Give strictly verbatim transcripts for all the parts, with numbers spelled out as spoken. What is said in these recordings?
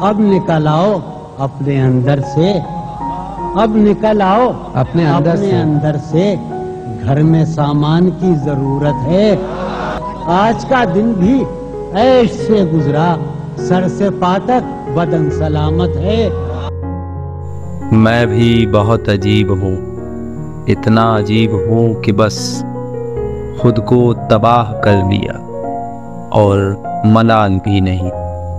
अब निकल आओ अपने अंदर से, अब निकल आओ अपने अंदर अपने से। अंदर से। घर में सामान की जरूरत है। आज का दिन भी ऐश से गुजरा, सर से पार तक बदन सलामत है। मैं भी बहुत अजीब हूँ, इतना अजीब हूँ कि बस खुद को तबाह कर लिया और मलाल भी नहीं।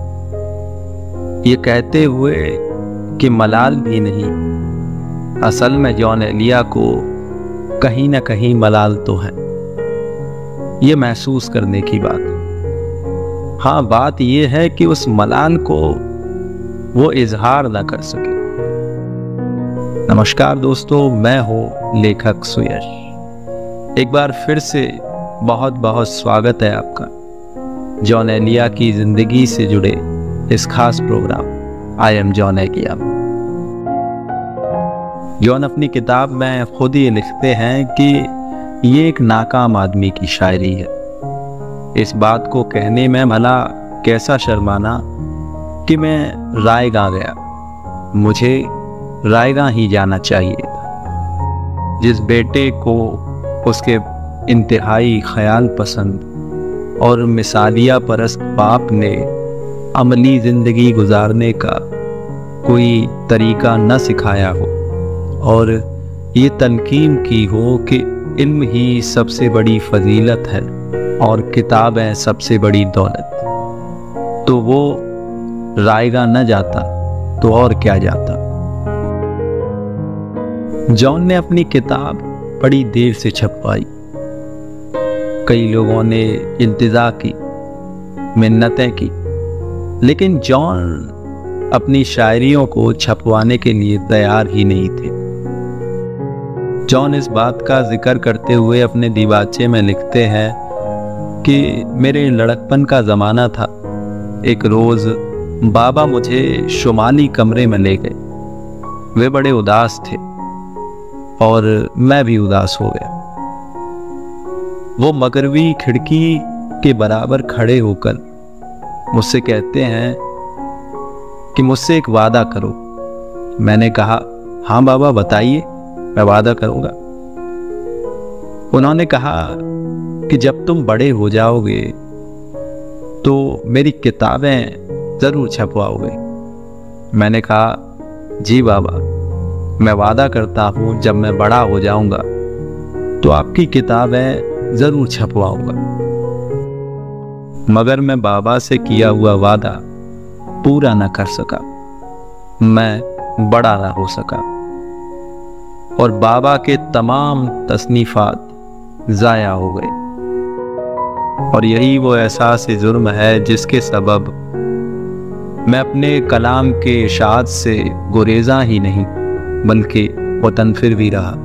ये कहते हुए कि मलाल भी नहीं, असल में जॉन एलिया को कहीं ना कहीं मलाल तो है। ये महसूस करने की बात है। हाँ, बात ये है कि उस मलाल को वो इजहार ना कर सके। नमस्कार दोस्तों, मैं हूँ लेखक सुयश। एक बार फिर से बहुत बहुत स्वागत है आपका जॉन एलिया की जिंदगी से जुड़े इस खास program I am Jaun Elia. Jaun अपनी किताब में खुद ही लिखते हैं कि ये एक नाकाम आदमी की शायरी है। इस बात को कहने में भला कैसा शर्माना कि मैं रायगां गया, मुझे रायगां ही जाना चाहिए था। जिस बेटे को उसके इंतहाई ख्याल पसंद और मिसालिया परस्त बाप ने अमली जिंदगी गुजारने का कोई तरीका न सिखाया हो और ये तनकीन की हो कि इल्म ही सबसे बड़ी फजीलत है और किताबें सबसे बड़ी दौलत, तो वो रायगा न जाता तो और क्या जाता। जॉन ने अपनी किताब बड़ी देर से छपवाई। कई लोगों ने इल्तिजा की, मिन्नतें की, लेकिन जॉन अपनी शायरियों को छपवाने के लिए तैयार ही नहीं थे। जॉन इस बात का जिक्र करते हुए अपने दीवाचे में लिखते हैं कि मेरे लड़कपन का ज़माना था। एक रोज़ बाबा मुझे शुमाली कमरे में ले गए। वे बड़े उदास थे और मैं भी उदास हो गया। वो मगरबी खिड़की के बराबर खड़े होकर मुझसे कहते हैं कि मुझसे एक वादा करो। मैंने कहा, हाँ बाबा बताइए, मैं वादा करूंगा। उन्होंने कहा कि जब तुम बड़े हो जाओगे तो मेरी किताबें जरूर छपवाओगे। मैंने कहा, जी बाबा, मैं वादा करता हूं जब मैं बड़ा हो जाऊंगा तो आपकी किताबें जरूर छपवाऊंगा। मगर मैं बाबा से किया हुआ वादा पूरा न कर सका, मैं बड़ा ना हो सका और बाबा के तमाम तसनीफात ज़ाया हो गए। और यही वो एहसास जुर्म है जिसके सबब मैं अपने कलाम के इशाअत से गुरेज़ा ही नहीं बल्कि मुतनफिर भी रहा।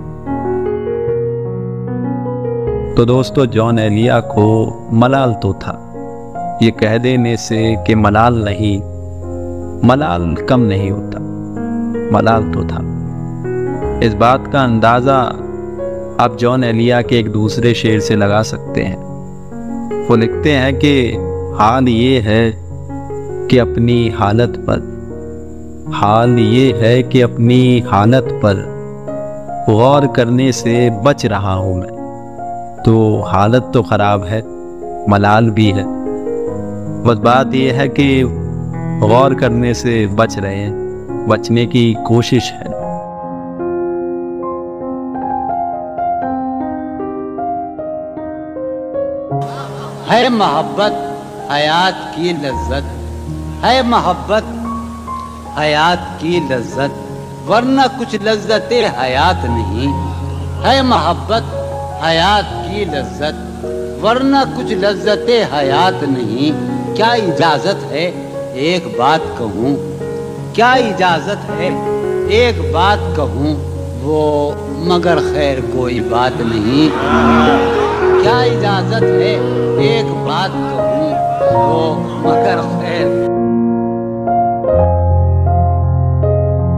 तो दोस्तों, जॉन एलिया को मलाल तो था। ये कह देने से कि मलाल नहीं, मलाल कम नहीं होता, मलाल तो था। इस बात का अंदाज़ा आप जॉन एलिया के एक दूसरे शेर से लगा सकते हैं। वो लिखते हैं कि हाल ये है कि अपनी हालत पर हाल ये है कि अपनी हालत पर गौर करने से बच रहा हूँ मैं। तो हालत तो ख़राब है, मलाल भी है, बस बात ये है कि गौर करने से बच रहे हैं, बचने की कोशिश है। है मोहब्बत हयात की लज्जत, है मोहब्बत हयात की लज्जत, वरना कुछ लज्जते हयात नहीं। है मोहब्बत हयात की लज्जत, वरना कुछ लज्जते हयात नहीं। क्या इजाजत है एक बात कहूँ, क्या इजाजत है एक बात कहूँ, वो मगर खैर कोई बात नहीं। क्या इजाजत है एक बात कहूँ, वो मगर खैर